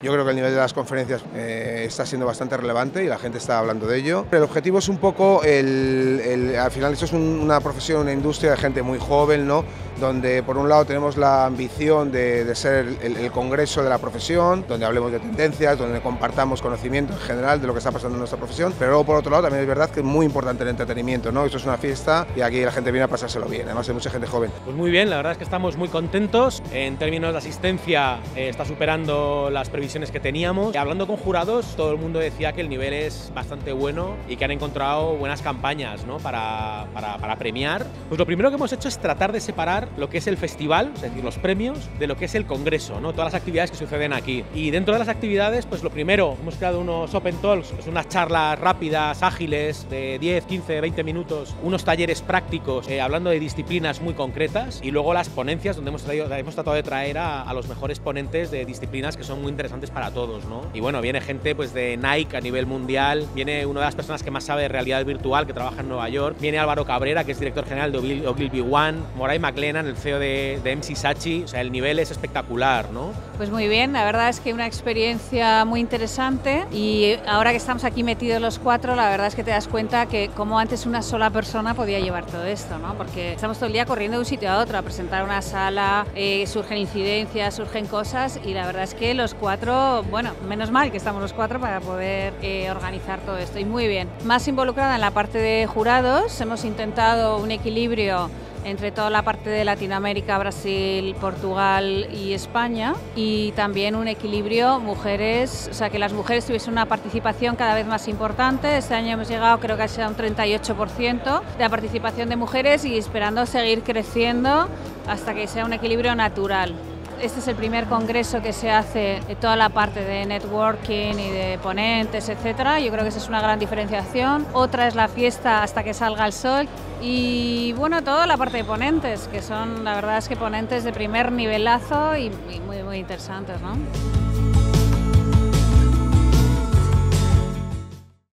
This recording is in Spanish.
Yo creo que el nivel de las conferencias está siendo bastante relevante y la gente está hablando de ello. El objetivo es un poco, al final esto es una profesión, una industria de gente muy joven, ¿no? Donde por un lado tenemos la ambición de ser el congreso de la profesión, donde hablemos de tendencias, donde compartamos conocimiento en general de lo que está pasando en nuestra profesión, pero luego por otro lado también es verdad que es muy importante el entretenimiento, ¿no? Esto es una fiesta y aquí la gente viene a pasárselo bien, además hay mucha gente joven. Pues muy bien, la verdad es que estamos muy contentos. En términos de asistencia está superando las previsiones que teníamos. Y hablando con jurados, todo el mundo decía que el nivel es bastante bueno y que han encontrado buenas campañas, ¿no? para premiar. Pues lo primero que hemos hecho es tratar de separar lo que es el festival, es decir, los premios, de lo que es el congreso, ¿no? Todas las actividades que suceden aquí. Y dentro de las actividades, pues lo primero, hemos creado unos Open Talks, pues unas charlas rápidas, ágiles, de 10, 15, 20 minutos, unos talleres prácticos, hablando de disciplinas muy concretas, y luego las ponencias, donde hemos tratado de traer a los mejores ponentes de disciplinas que son muy interesantes para todos, ¿no? Y bueno, viene gente pues de Nike a nivel mundial, viene una de las personas que más sabe de realidad virtual, que trabaja en Nueva York, viene Álvaro Cabrera, que es director general de Ogilvy One, Moray McLennan, el CEO de MC Saatchi. O sea, el nivel es espectacular, ¿no? Pues muy bien, la verdad es que una experiencia muy interesante, y ahora que estamos aquí metidos los cuatro, la verdad es que te das cuenta que como antes una sola persona podía llevar todo esto, ¿no? Porque estamos todo el día corriendo de un sitio a otro a presentar una sala, surgen incidencias, surgen cosas, y la verdad es que los cuatro, bueno, menos mal que estamos los cuatro para poder organizar todo esto, y muy bien. Más involucrada en la parte de jurados, hemos intentado un equilibrio entre toda la parte de Latinoamérica, Brasil, Portugal y España, y también un equilibrio mujeres, o sea, que las mujeres tuviesen una participación cada vez más importante. Este año hemos llegado, creo que a un 38% de la participación de mujeres, y esperando seguir creciendo hasta que sea un equilibrio natural. Este es el primer congreso que se hace de toda la parte de networking y de ponentes, etcétera. Yo creo que esa es una gran diferenciación. Otra es la fiesta hasta que salga el sol. Y bueno, toda la parte de ponentes, que son, la verdad es que ponentes de primer nivelazo y muy, muy interesantes, ¿no?